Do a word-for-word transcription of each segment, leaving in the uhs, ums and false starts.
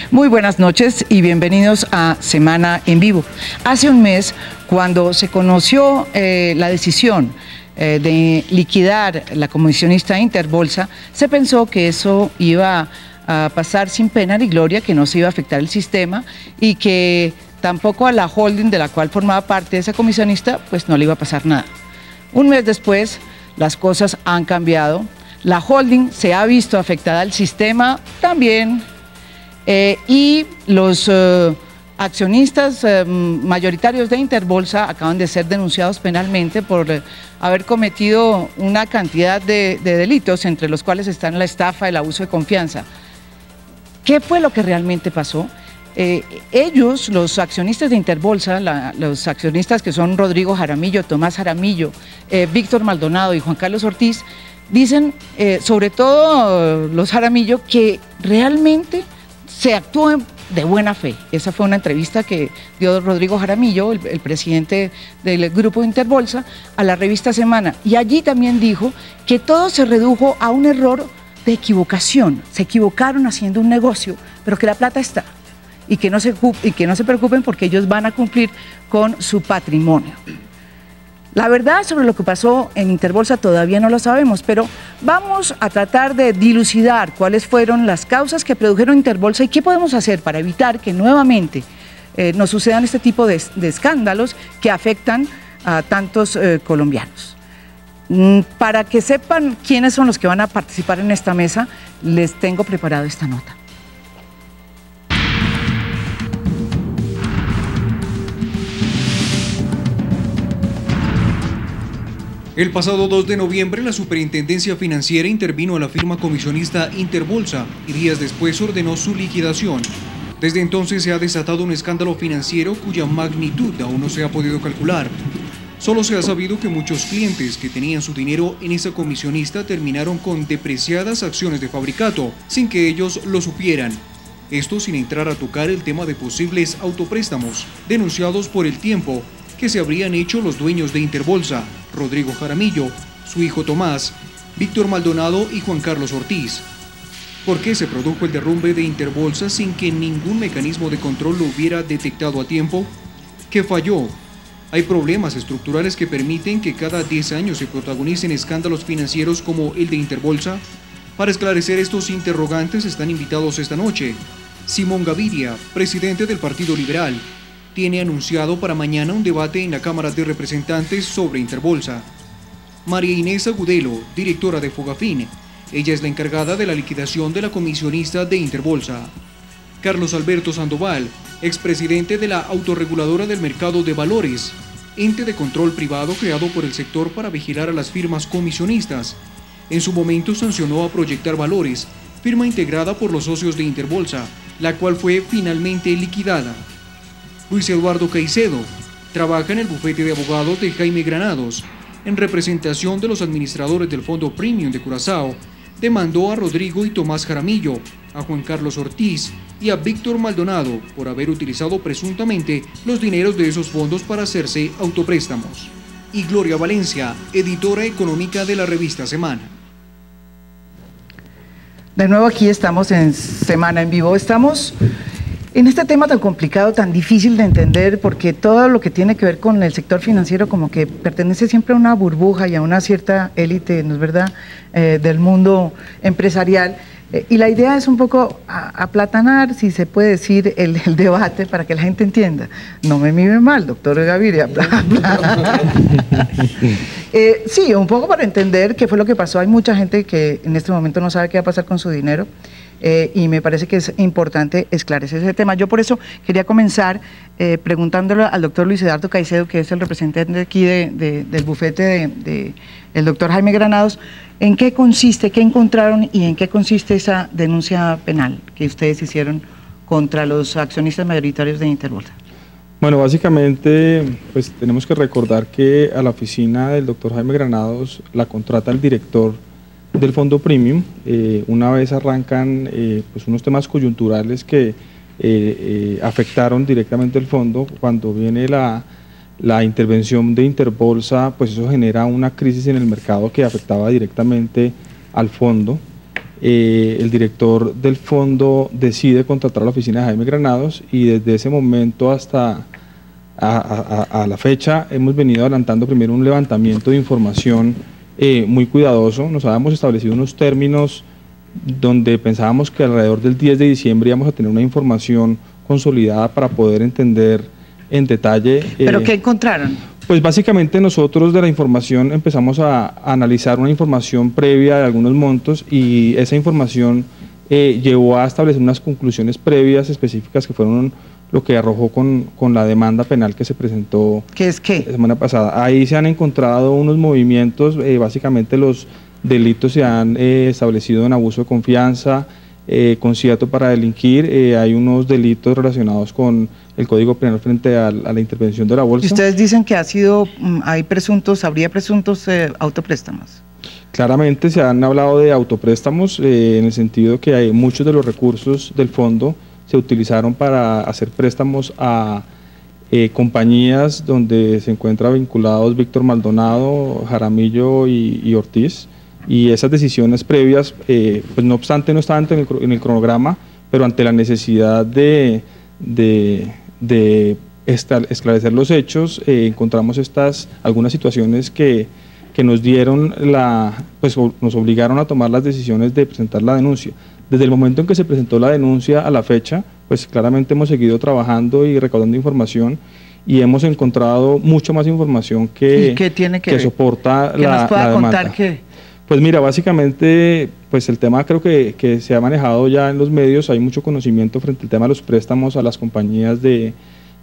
Muy buenas noches y bienvenidos a Semana en Vivo. Hace un mes, cuando se conoció eh, la decisión eh, de liquidar la comisionista Interbolsa, se pensó que eso iba a pasar sin pena ni gloria, que no se iba a afectar el sistema y que tampoco a la holding de la cual formaba parte esa comisionista, pues no le iba a pasar nada. Un mes después, las cosas han cambiado. La holding se ha visto afectada, el sistema también, eh, y los eh, accionistas eh, mayoritarios de Interbolsa acaban de ser denunciados penalmente por eh, haber cometido una cantidad de, de delitos, entre los cuales están la estafa, el abuso de confianza. ¿Qué fue lo que realmente pasó? Eh, ellos, los accionistas de Interbolsa, la, los accionistas que son Rodrigo Jaramillo, Tomás Jaramillo, eh, Víctor Maldonado y Juan Carlos Ortiz, dicen, eh, sobre todo los Jaramillo, que realmente se actuó de buena fe. Esa fue una entrevista que dio Rodrigo Jaramillo, el, el presidente del grupo Interbolsa, a la revista Semana. Y allí también dijo que todo se redujo a un error de equivocación. Se equivocaron haciendo un negocio, pero que la plata está. Y que no se, y que no se preocupen porque ellos van a cumplir con su patrimonio. La verdad sobre lo que pasó en Interbolsa todavía no lo sabemos, pero vamos a tratar de dilucidar cuáles fueron las causas que produjeron Interbolsa y qué podemos hacer para evitar que nuevamente eh, nos sucedan este tipo de, de escándalos que afectan a tantos eh, colombianos. Mm, para que sepan quiénes son los que van a participar en esta mesa, les tengo preparado esta nota. El pasado dos de noviembre, la Superintendencia Financiera intervino a la firma comisionista Interbolsa y días después ordenó su liquidación. Desde entonces se ha desatado un escándalo financiero cuya magnitud aún no se ha podido calcular. Solo se ha sabido que muchos clientes que tenían su dinero en esa comisionista terminaron con depreciadas acciones de Fabricato, sin que ellos lo supieran. Esto sin entrar a tocar el tema de posibles autopréstamos, denunciados por El Tiempo, que se habrían hecho los dueños de Interbolsa, Rodrigo Jaramillo, su hijo Tomás, Víctor Maldonado y Juan Carlos Ortiz. ¿Por qué se produjo el derrumbe de Interbolsa sin que ningún mecanismo de control lo hubiera detectado a tiempo? ¿Qué falló? ¿Hay problemas estructurales que permiten que cada diez años se protagonicen escándalos financieros como el de Interbolsa? Para esclarecer estos interrogantes están invitados esta noche Simón Gaviria, presidente del Partido Liberal. Tiene anunciado para mañana un debate en la Cámara de Representantes sobre Interbolsa. María Inés Agudelo, directora de Fogafín. Ella es la encargada de la liquidación de la comisionista de Interbolsa. Carlos Alberto Sandoval, expresidente de la Autorreguladora del Mercado de Valores, ente de control privado creado por el sector para vigilar a las firmas comisionistas. En su momento sancionó a Proyectar Valores, firma integrada por los socios de Interbolsa, la cual fue finalmente liquidada. Luis Eduardo Caicedo trabaja en el bufete de abogados de Jaime Granados. En representación de los administradores del Fondo Premium de Curazao, demandó a Rodrigo y Tomás Jaramillo, a Juan Carlos Ortiz y a Víctor Maldonado por haber utilizado presuntamente los dineros de esos fondos para hacerse autopréstamos. Y Gloria Valencia, editora económica de la revista Semana. De nuevo aquí estamos en Semana en Vivo. Estamos en este tema tan complicado, tan difícil de entender, porque todo lo que tiene que ver con el sector financiero como que pertenece siempre a una burbuja y a una cierta élite, ¿no es verdad?, eh, del mundo empresarial. Eh, y la idea es un poco a, aplatanar, si se puede decir, el, el debate para que la gente entienda. No me mire mal, doctor Gaviria. eh, sí, un poco para entender qué fue lo que pasó. Hay mucha gente que en este momento no sabe qué va a pasar con su dinero. Eh, y me parece que es importante esclarecer ese tema. Yo por eso quería comenzar eh, preguntándole al doctor Luis Eduardo Caicedo, que es el representante aquí de, de, del bufete de, de el doctor Jaime Granados, ¿en qué consiste, qué encontraron y en qué consiste esa denuncia penal que ustedes hicieron contra los accionistas mayoritarios de Interbolsa? Bueno, básicamente pues tenemos que recordar que a la oficina del doctor Jaime Granados la contrata el director del Fondo Premium. Eh, una vez arrancan eh, pues unos temas coyunturales que eh, eh, afectaron directamente el fondo. Cuando viene la, la intervención de Interbolsa, pues eso genera una crisis en el mercado que afectaba directamente al fondo. eh, el director del fondo decide contratar a la oficina de Jaime Granados y desde ese momento hasta a, a, a la fecha hemos venido adelantando primero un levantamiento de información eh, muy cuidadoso. Nos habíamos establecido unos términos donde pensábamos que alrededor del diez de diciembre íbamos a tener una información consolidada para poder entender en detalle. ¿Pero eh, qué encontraron? Pues básicamente nosotros de la información empezamos a, a analizar una información previa de algunos montos y esa información eh, llevó a establecer unas conclusiones previas específicas que fueron lo que arrojó con, con la demanda penal que se presentó ¿Qué es qué? la semana pasada. Ahí se han encontrado unos movimientos, eh, básicamente los delitos se han eh, establecido en abuso de confianza, eh, concierto para delinquir, eh, hay unos delitos relacionados con el Código Penal frente a, a la intervención de la bolsa. Y ustedes dicen que ha sido, hay presuntos, habría presuntos eh, autopréstamos. Claramente se han hablado de autopréstamos eh, en el sentido que hay muchos de los recursos del fondo se utilizaron para hacer préstamos a eh, compañías donde se encuentran vinculados Víctor Maldonado, Jaramillo y, y Ortiz, y esas decisiones previas, eh, pues no obstante no estaban en el, en el cronograma, pero ante la necesidad de, de, de esclarecer los hechos, eh, encontramos estas algunas situaciones que, que nos dieron la, pues nos obligaron a tomar las decisiones de presentar la denuncia. Desde el momento en que se presentó la denuncia a la fecha, pues claramente hemos seguido trabajando y recaudando información y hemos encontrado mucha más información que, ¿Y qué tiene que, que soporta que la, nos pueda la demanda. contar qué? Pues mira, básicamente, pues el tema creo que, que se ha manejado ya en los medios, hay mucho conocimiento frente al tema de los préstamos a las compañías de,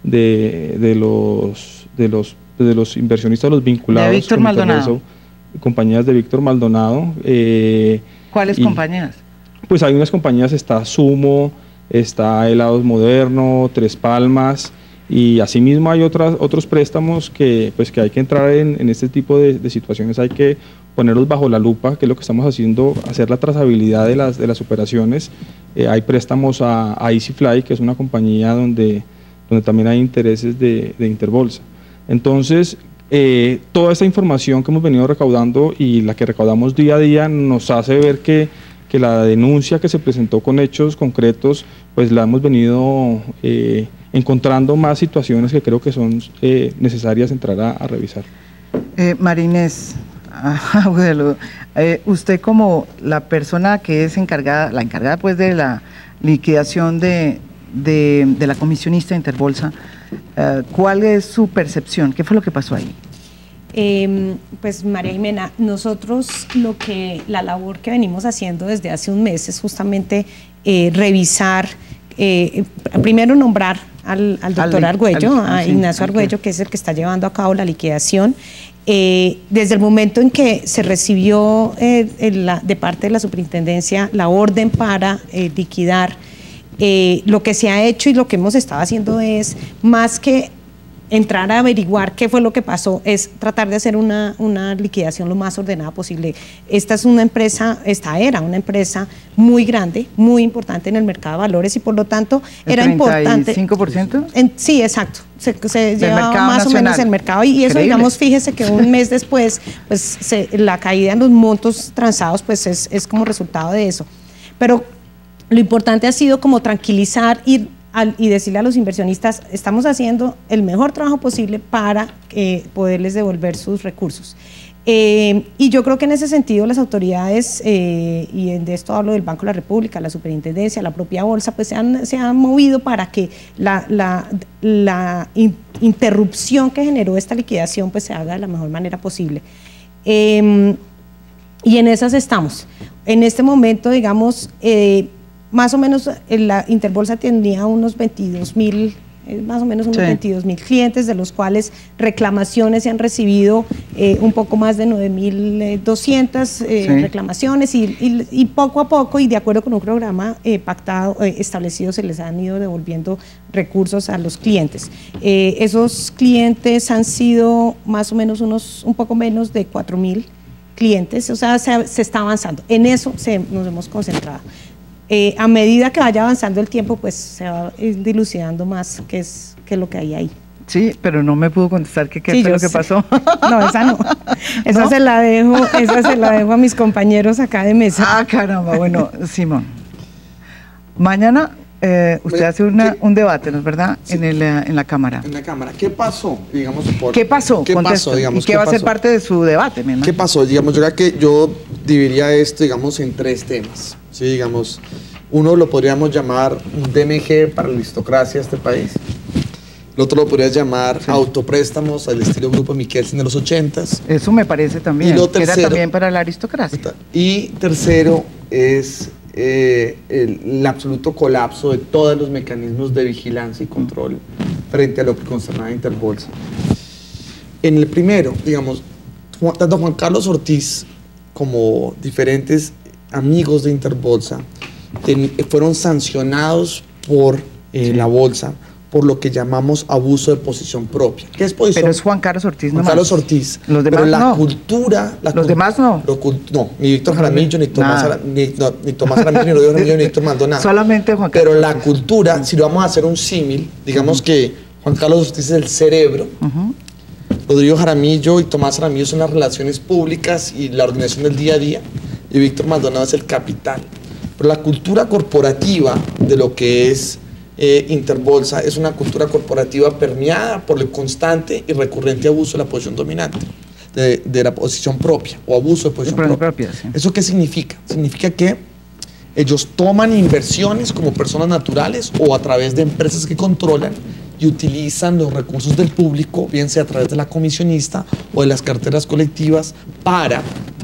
de, de, los, de, los, de los inversionistas, los vinculados. De Víctor Maldonado. Eso, compañías de Víctor Maldonado. Eh, ¿Cuáles y, compañías? Pues hay unas compañías, está Sumo, está Helados Moderno, Tres Palmas, y asimismo hay otras, otros préstamos que, pues, que hay que entrar en, en este tipo de, de situaciones, hay que ponerlos bajo la lupa, que es lo que estamos haciendo, hacer la trazabilidad de las, de las operaciones. Eh, hay préstamos a, a EasyFly, que es una compañía donde, donde también hay intereses de, de Interbolsa. Entonces, eh, toda esta información que hemos venido recaudando y la que recaudamos día a día nos hace ver que, que la denuncia que se presentó con hechos concretos, pues la hemos venido eh, encontrando más situaciones que creo que son eh, necesarias entrar a, a revisar. Eh, María Inés, ah, bueno, eh, usted como la persona que es encargada, la encargada pues de la liquidación de, de, de la comisionista Interbolsa, eh, ¿cuál es su percepción? ¿Qué fue lo que pasó ahí? Eh, pues María Jimena, nosotros lo que, la labor que venimos haciendo desde hace un mes es justamente eh, revisar, eh, primero nombrar al, al doctor al, Argüello, al, a sí, Ignacio Argüello, que es el que está llevando a cabo la liquidación. Eh, desde el momento en que se recibió eh, la, de parte de la superintendencia la orden para eh, liquidar, eh, lo que se ha hecho y lo que hemos estado haciendo es, más que entrar a averiguar qué fue lo que pasó, es tratar de hacer una, una liquidación lo más ordenada posible. Esta es una empresa, esta era una empresa muy grande, muy importante en el mercado de valores y por lo tanto era importante. ¿treinta y cinco por ciento? En, sí, exacto. Se, se llevaba más nacional. o menos el mercado y eso, Increíble. digamos, fíjese que un mes después, pues se, la caída en los montos transados, pues es, es como resultado de eso. Pero lo importante ha sido como tranquilizar y y decirle a los inversionistas, estamos haciendo el mejor trabajo posible para eh, poderles devolver sus recursos. Eh, y yo creo que en ese sentido las autoridades, eh, y de esto hablo del Banco de la República, la Superintendencia, la propia Bolsa, pues se han, se han movido para que la, la, la in, interrupción que generó esta liquidación pues se haga de la mejor manera posible. Eh, y en esas estamos. En este momento, digamos, eh, más o menos la Interbolsa tenía unos veintidós mil, más o menos unos sí. veintidós mil clientes, de los cuales reclamaciones se han recibido eh, un poco más de nueve mil doscientas eh, sí. reclamaciones y, y, y poco a poco y de acuerdo con un programa eh, pactado, eh, establecido, se les han ido devolviendo recursos a los clientes. Eh, esos clientes han sido más o menos unos, un poco menos de cuatro mil clientes, o sea, se, se está avanzando. En eso se, nos hemos concentrado. Eh, a medida que vaya avanzando el tiempo, pues se va dilucidando más qué es, qué es lo que hay ahí. Sí, pero no me pudo contestar qué, qué Sí, fue yo lo que sé. pasó. No, esa no. Esa ¿No? se la dejo, esa se la dejo a mis compañeros acá de mesa. Ah, caramba, bueno, Simón. Mañana eh, usted Mira, hace una, ¿qué? un debate, ¿no es verdad? Sí. En, el, eh, en la Cámara. En la Cámara. ¿Qué pasó? Digamos, por, ¿Qué pasó? ¿Qué Conteste. pasó, digamos? ¿Y qué, va a ser pasó? parte de su debate, mi ¿Qué hermano? pasó? Digamos, yo creo que yo dividiría esto, digamos, en tres temas. Sí, digamos, uno lo podríamos llamar un D M G para la aristocracia de este país. El otro lo podrías llamar Sí. autopréstamos al estilo Grupo Mikkelsen de los ochentas. Eso me parece también. Y lo que era tercero- también para la aristocracia. Y tercero es eh, el, el absoluto colapso de todos los mecanismos de vigilancia y control frente a lo que concernaba a Interbolsa. En el primero, digamos, Juan- tanto Juan Carlos Ortiz como diferentes amigos de Interbolsa ten- fueron sancionados por eh, la bolsa por lo que llamamos abuso de posición propia. ¿Qué es posición? Pero es Juan Carlos Ortiz Juan nomás. Carlos Ortiz. Los demás pero la no. cultura... La Los cul- demás no. lo cul- no, ni Víctor Jaramillo, ni Tomás, Nada. Ara- ni, no, ni Tomás Jaramillo, ni Rodrigo Jaramillo, ni Víctor Maldonado. Solamente Juan Carlos Pero la Ortiz. cultura, si lo vamos a hacer un símil, digamos que Juan Carlos Ortiz es el cerebro, Ujú. Rodrigo Jaramillo y Tomás Jaramillo son las relaciones públicas y la organización del día a día, y Víctor Maldonado es el capital. Pero la cultura corporativa de lo que es eh, Interbolsa es una cultura corporativa permeada por el constante y recurrente abuso de la posición dominante, de, de la posición propia o abuso de posición posición propia. propia, sí. ¿Eso qué significa? Significa que ellos toman inversiones como personas naturales o a través de empresas que controlan y utilizan los recursos del público, bien sea a través de la comisionista o de las carteras colectivas, para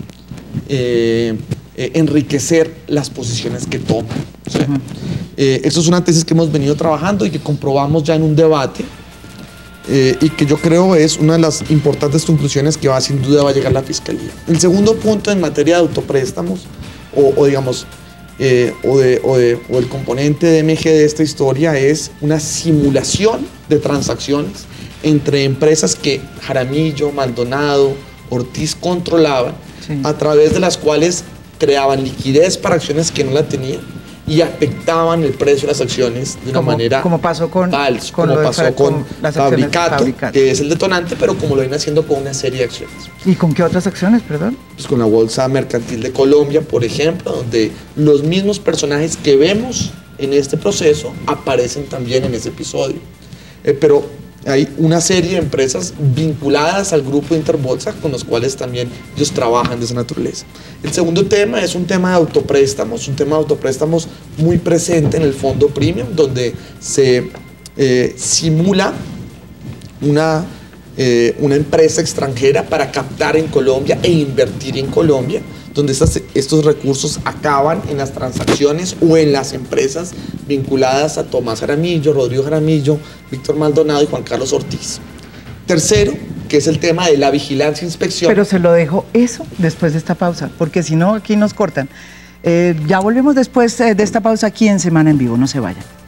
eh, eh, enriquecer las posiciones que toman. ¿Sí? Ujú. Eh, eso es una tesis que hemos venido trabajando y que comprobamos ya en un debate eh, y que yo creo es una de las importantes conclusiones que va sin duda va a llegar la Fiscalía. El segundo punto en materia de autopréstamos o, o digamos eh, o, de, o, de, o el componente de M G de esta historia es una simulación de transacciones entre empresas que Jaramillo, Maldonado, Ortiz controlaban, Sí. a través de las cuales creaban liquidez para acciones que no la tenían y afectaban el precio de las acciones de una Como- manera como pasó con- falsa, con como lo de pasó Fa- con, con las acciones de Fabricato, Fabricato. que es el detonante, pero como lo viene haciendo con una serie de acciones. ¿Y con qué otras acciones, perdón? Pues con la Bolsa Mercantil de Colombia, por ejemplo, donde los mismos personajes que vemos en este proceso aparecen también en ese episodio. Eh, pero hay una serie de empresas vinculadas al grupo Interbolsa con los cuales también ellos trabajan de esa naturaleza. El segundo tema es un tema de autopréstamos, un tema de autopréstamos muy presente en el fondo premium, donde se eh, simula una, eh, una empresa extranjera para captar en Colombia e invertir en Colombia, donde estas, estos recursos acaban en las transacciones o en las empresas vinculadas a Tomás Jaramillo, Rodrigo Jaramillo, Víctor Maldonado y Juan Carlos Ortiz. Tercero, que es el tema de la vigilancia e inspección. Pero se lo dejo eso después de esta pausa, porque si no, aquí nos cortan. Eh, ya volvemos después eh, de esta pausa aquí en Semana en Vivo, no se vayan.